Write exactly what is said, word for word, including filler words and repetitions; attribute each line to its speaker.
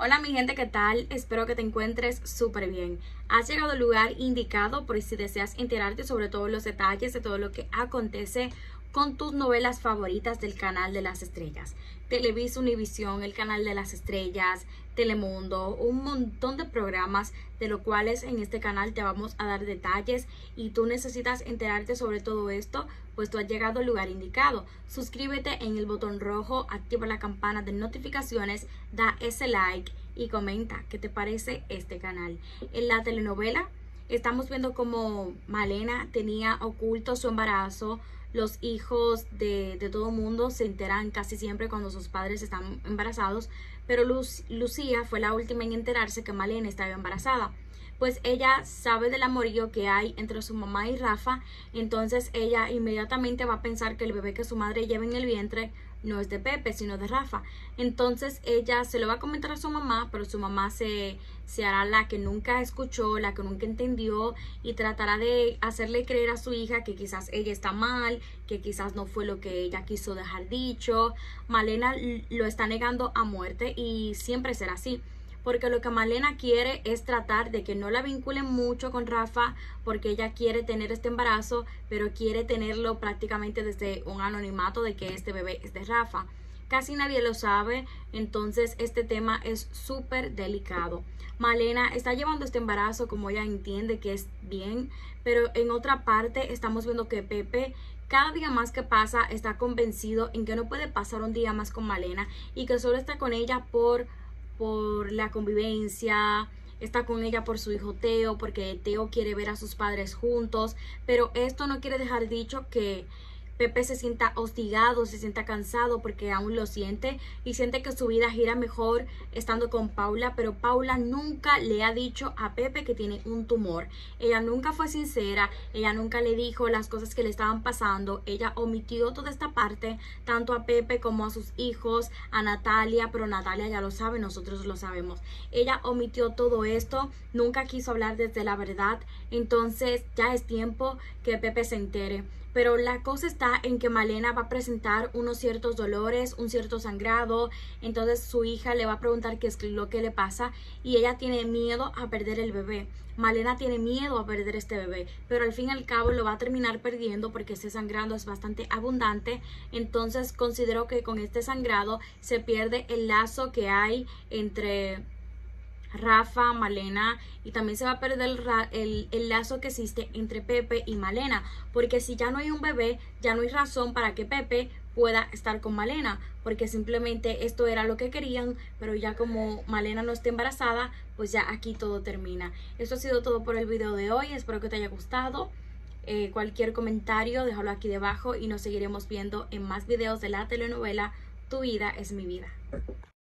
Speaker 1: Hola mi gente, ¿qué tal? Espero que te encuentres súper bien. Has llegado al lugar indicado por si deseas enterarte sobre todos los detalles de todo lo que acontece con tus novelas favoritas del canal de las estrellas. Televisa Univisión, el canal de las estrellas, Telemundo, un montón de programas de los cuales en este canal te vamos a dar detalles y tú necesitas enterarte sobre todo esto, pues tú has llegado al lugar indicado. Suscríbete en el botón rojo, activa la campana de notificaciones, da ese like y comenta qué te parece este canal. En la telenovela estamos viendo cómo Malena tenía oculto su embarazo. Los hijos de, de todo mundo se enteran casi siempre cuando sus padres están embarazados, pero Luz, Lucía fue la última en enterarse que Malena estaba embarazada. Pues ella sabe del amorío que hay entre su mamá y Rafa, entonces ella inmediatamente va a pensar que el bebé que su madre lleva en el vientre no es de Pepe, sino de Rafa. Entonces ella se lo va a comentar a su mamá, pero su mamá se, se hará la que nunca escuchó, la que nunca entendió y tratará de hacerle creer a su hija que quizás ella está mal, que quizás no fue lo que ella quiso dejar dicho. Malena lo está negando a muerte y siempre será así, porque lo que Malena quiere es tratar de que no la vinculen mucho con Rafa, porque ella quiere tener este embarazo, pero quiere tenerlo prácticamente desde un anonimato de que este bebé es de Rafa. Casi nadie lo sabe, entonces este tema es súper delicado. Malena está llevando este embarazo como ella entiende que es bien, pero en otra parte estamos viendo que Pepe cada día más que pasa está convencido en que no puede pasar un día más con Malena y que solo está con ella por... por la convivencia, está con ella por su hijo Teo, porque Teo quiere ver a sus padres juntos, pero esto no quiere dejar dicho que Pepe se sienta hostigado, se sienta cansado porque aún lo siente y siente que su vida gira mejor estando con Paula, pero Paula nunca le ha dicho a Pepe que tiene un tumor. Ella nunca fue sincera, ella nunca le dijo las cosas que le estaban pasando, ella omitió toda esta parte, tanto a Pepe como a sus hijos, a Natalia, pero Natalia ya lo sabe, nosotros lo sabemos. Ella omitió todo esto, nunca quiso hablar desde la verdad, entonces ya es tiempo que Pepe se entere. Pero la cosa está en que Malena va a presentar unos ciertos dolores, un cierto sangrado, entonces su hija le va a preguntar qué es lo que le pasa y ella tiene miedo a perder el bebé. Malena tiene miedo a perder este bebé, pero al fin y al cabo lo va a terminar perdiendo porque ese sangrado es bastante abundante, entonces considero que con este sangrado se pierde el lazo que hay entre Rafa, Malena, y también se va a perder el, el, el lazo que existe entre Pepe y Malena, porque si ya no hay un bebé, ya no hay razón para que Pepe pueda estar con Malena, porque simplemente esto era lo que querían, pero ya como Malena no está embarazada, pues ya aquí todo termina. Esto ha sido todo por el video de hoy, espero que te haya gustado. Eh, cualquier comentario déjalo aquí debajo y nos seguiremos viendo en más videos de la telenovela Tu vida es mi vida.